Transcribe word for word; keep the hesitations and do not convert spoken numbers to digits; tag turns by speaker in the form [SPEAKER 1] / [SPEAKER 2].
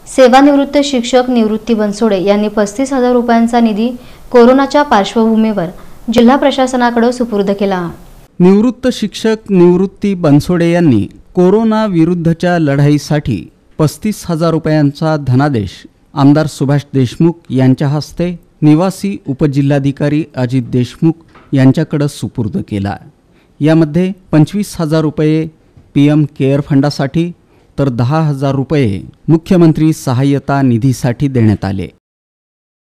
[SPEAKER 1] सेवानिवृत्त शिक्षक निवृत्ती बनसोडे यांनी पस्तीस हजार रुपयांचा निधी कोरोनाच्या पार्श्वभूमीवर जिल्हा प्रशासनाकडे सुपूर्द केला।
[SPEAKER 2] निवृत्त शिक्षक निवृत्ती बनसोडे यांनी कोरोना विरुद्धच्या लढाईसाठी पस्तीस हजार रुपयांचा धनादेश आमदार सुभाष देशमुख यांच्या हस्ते निवासी उपजिल्हाधिकारी अजित देशमुख यांच्याकडे सुपूर्द केला। यामध्ये पंचवीस हजार रुपये पी एम केअर फंडासाठी तर दहा हजार रुपये मुख्यमंत्री सहाय्यता निधीसाठी देण्यात आले।